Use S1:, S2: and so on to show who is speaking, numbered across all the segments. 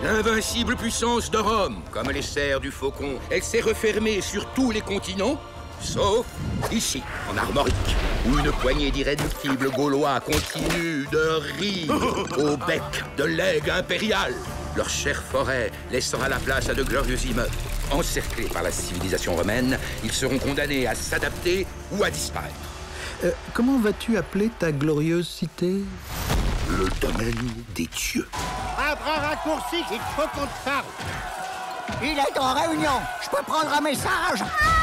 S1: L'invincible puissance de Rome, comme les serres du faucon, elle s'est refermée sur tous les continents, sauf ici, en Armorique, où une poignée d'irréductibles Gaulois continue de rire au bec de l'aigle impérial, leur chère forêt laissant à la place à de glorieux immeubles. Encerclés par la civilisation romaine, ils seront condamnés à s'adapter ou à disparaître.
S2: Comment vas-tu appeler ta glorieuse cité?
S1: Le domaine des dieux.
S3: Un bras raccourci, il faut qu'on te parle. Il est en réunion. Je peux prendre un message?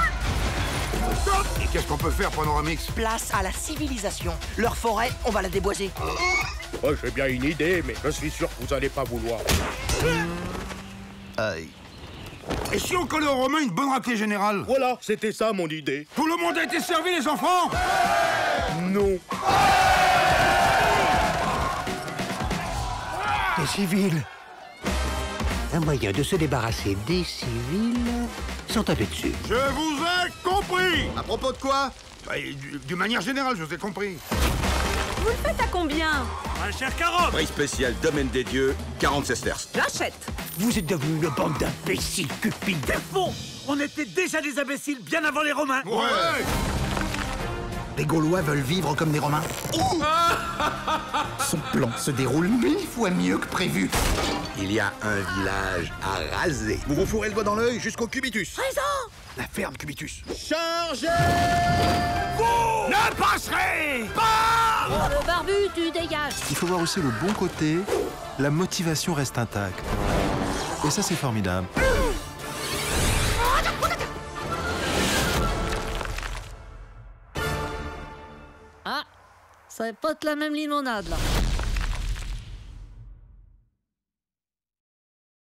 S4: Et qu'est-ce qu'on peut faire, Panoramix?
S5: Place à la civilisation. Leur forêt, on va la déboiser.
S6: Moi, j'ai bien une idée, mais je suis sûr que vous allez pas vouloir.
S2: Aïe.
S4: Et si on collait aux Romains une bonne raclée générale?
S6: Voilà, c'était ça mon idée.
S4: Tout le monde a été servi, les enfants?
S6: Non.
S3: Les civils. Un moyen de se débarrasser des civils sans taper dessus.
S4: Je vous ai compris!
S7: À propos de quoi?
S4: Bah, d'une manière générale, je vous ai compris.
S8: Vous le faites à combien?
S6: Un cher carotte.
S1: Prix spécial domaine des dieux, 40 sesterces.
S8: J'achète.
S3: Vous êtes devenus une bande d'imbéciles cupides.
S5: C'est faux. On était déjà des imbéciles bien avant les Romains.
S4: Ouais!
S7: Les Gaulois veulent vivre comme des Romains. Son plan se déroule 1000 fois mieux que prévu.
S1: Il y a un village à raser.
S7: Vous vous fourrez le doigt dans l'œil jusqu'au cubitus.
S8: Raison.
S7: La ferme cubitus.
S6: Chargez!
S4: Ne passerez
S8: Le barbu, tu dégages.
S9: Il faut voir aussi le bon côté, la motivation reste intacte. Et ça, c'est formidable.
S8: Ah, ça va pas être la même limonade, là.